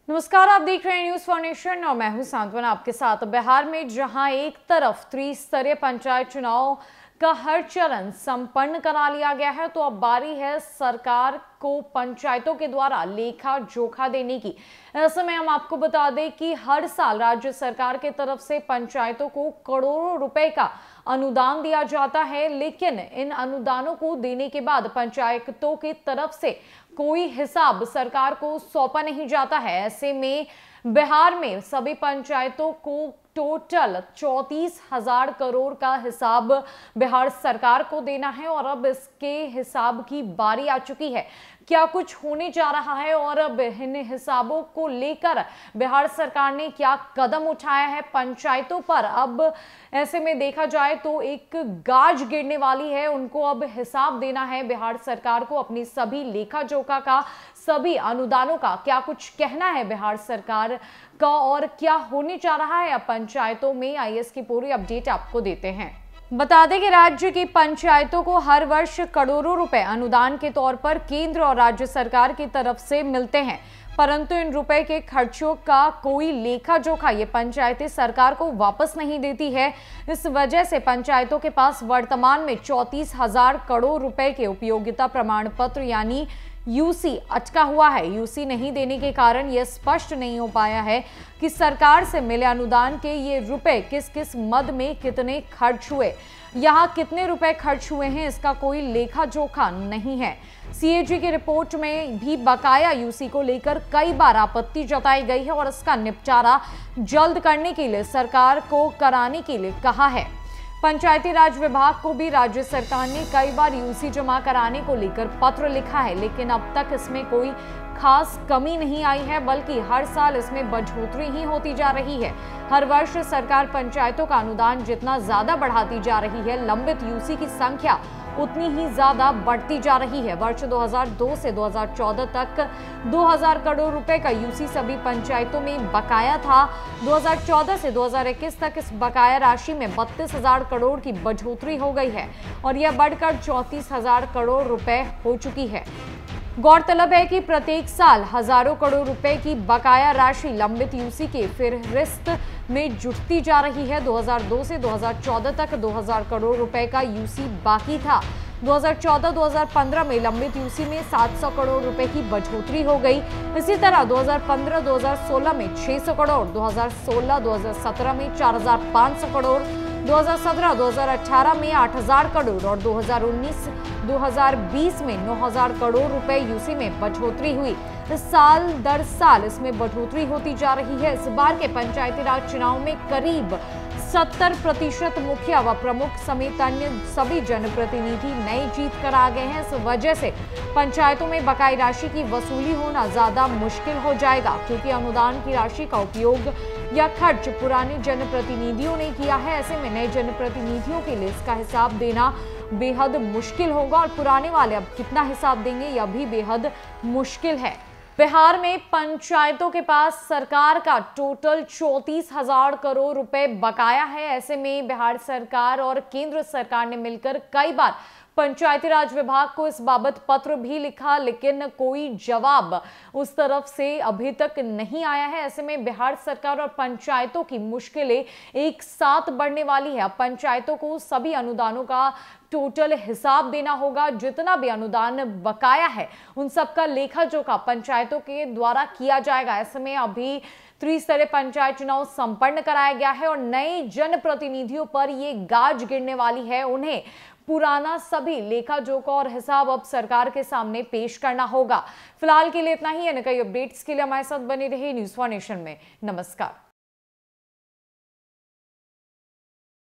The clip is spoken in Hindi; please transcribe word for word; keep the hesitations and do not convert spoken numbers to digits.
नमस्कार, आप देख रहे हैं न्यूज फॉर नेशन और मैं हूं सांत्वना आपके साथ। बिहार में जहां एक तरफ त्रिस्तरीय पंचायत चुनाव का हर चरण संपन्न करा लिया गया है, तो अब बारी है सरकार को पंचायतों के द्वारा लेखा जोखा देने की। ऐसे में हम आपको बता दें कि हर साल राज्य सरकार के तरफ से पंचायतों को करोड़ों रुपए का अनुदान दिया जाता है, लेकिन इन अनुदानों को देने के बाद पंचायतों की तरफ से कोई हिसाब सरकार को सौंपा नहीं जाता है। ऐसे में बिहार में सभी पंचायतों को टोटल चौंतीस हजार करोड़ का हिसाब बिहार सरकार को देना है और अब इसके हिसाब की बारी आ चुकी है। क्या कुछ होने जा रहा है और अब इन हिसाबों को लेकर बिहार सरकार ने क्या कदम उठाया है पंचायतों पर? अब ऐसे में देखा जाए तो एक गाज गिरने वाली है, उनको अब हिसाब देना है बिहार सरकार को अपनी सभी लेखा जोखा का, सभी अनुदानों का। क्या कुछ कहना है बिहार सरकार का और क्या होने जा रहा है अब पंचायतों में, आइए इसकी पूरी अपडेट आपको देते हैं। बता दें कि राज्य की पंचायतों को हर वर्ष करोड़ों रुपए अनुदान के तौर पर केंद्र और राज्य सरकार की तरफ से मिलते हैं, परंतु इन रुपए के खर्चों का कोई लेखा जोखा ये पंचायतें सरकार को वापस नहीं देती है। इस वजह से पंचायतों के पास वर्तमान में चौंतीस हजार करोड़ रुपए के उपयोगिता प्रमाण पत्र यानी यूसी अटका हुआ है। यूसी नहीं देने के कारण यह स्पष्ट नहीं हो पाया है कि सरकार से मिले अनुदान के ये रुपए किस किस मद में कितने खर्च हुए, यहाँ कितने रुपए खर्च हुए हैं, इसका कोई लेखा जोखा नहीं है। सीएजी की रिपोर्ट में भी बकाया यूसी को लेकर कई बार आपत्ति जताई गई है और इसका निपटारा जल्द करने के लिए सरकार को कराने के लिए कहा है। पंचायती राज विभाग को भी राज्य सरकार ने कई बार यूसी जमा कराने को लेकर पत्र लिखा है, लेकिन अब तक इसमें कोई खास कमी नहीं आई है, बल्कि हर साल इसमें बढ़ोतरी ही होती जा रही है। हर वर्ष सरकार पंचायतों का अनुदान जितना ज्यादा बढ़ाती जा रही है, लंबित यूसी की संख्या उतनी ही ज्यादा बढ़ती जा रही है। वर्ष दो हज़ार दो से दो हज़ार चौदह तक दो हज़ार करोड़ रुपए का यूसी सभी पंचायतों में बकाया था। दो हज़ार चौदह से दो हज़ार इक्कीस तक इस बकाया राशि में बत्तीस हजार करोड़ की बढ़ोतरी हो गई है और यह बढ़कर चौंतीस हजार करोड़ रुपए हो चुकी है। गौरतलब है कि प्रत्येक साल हजारों करोड़ रुपए की बकाया राशि लंबित यूसी के फहरिस्त में जुटती जा रही है। दो हज़ार दो से दो हज़ार चौदह तक दो हज़ार करोड़ रुपए का यूसी बाकी था। दो हज़ार चौदह दो हज़ार पंद्रह में लंबित यूसी में सात सौ करोड़ रुपए की बढ़ोतरी हो गई। इसी तरह दो हज़ार पंद्रह दो हज़ार सोलह में छह सौ करोड़, दो हज़ार सोलह दो हज़ार सत्रह में चार हज़ार पाँच सौ करोड़, दो हज़ार सत्रह दो हज़ार अठारह में आठ हज़ार करोड़ और दो हज़ार उन्नीस दो हज़ार बीस में नौ हज़ार करोड़ रुपए यूसी में बढ़ोतरी हुई। इस साल दर साल इसमें बढ़ोतरी होती जा रही है। इस बार के पंचायती राज चुनाव में करीब सत्तर प्रतिशत मुखिया व प्रमुख समेत अन्य सभी जनप्रतिनिधि नए जीत कर आ गए हैं। इस वजह से पंचायतों में बकाई राशि की वसूली होना ज्यादा मुश्किल हो जाएगा, क्योंकि अनुदान की राशि का उपयोग या खर्च पुराने जनप्रतिनिधियों ने किया है। ऐसे में नए जनप्रतिनिधियों के लिए इसका हिसाब देना बेहद मुश्किल होगा और पुराने वाले अब कितना हिसाब देंगे यह भी बेहद मुश्किल है। बिहार में पंचायतों के पास सरकार का टोटल चौंतीस हजार करोड़ रुपए बकाया है। ऐसे में बिहार सरकार और केंद्र सरकार ने मिलकर कई बार पंचायती राज विभाग को इस बाबत पत्र भी लिखा, लेकिन कोई जवाब उस तरफ से अभी तक नहीं आया है। ऐसे में बिहार सरकार और पंचायतों की मुश्किलें एक साथ बढ़ने वाली है। अब पंचायतों को सभी अनुदानों का टोटल हिसाब देना होगा, जितना भी अनुदान बकाया है उन सबका लेखा जोखा पंचायतों के द्वारा किया जाएगा। ऐसे में अभी त्रिस्तरीय पंचायत चुनाव संपन्न कराया गया है और नए जनप्रतिनिधियों पर ये गाज गिरने वाली है। उन्हें पुराना सभी लेखा जोखा और हिसाब अब सरकार के सामने पेश करना होगा। फिलहाल के लिए इतना ही है। कई अपडेट्स के लिए हमारे साथ बने रहिए न्यूज फॉर नेशन में। नमस्कार।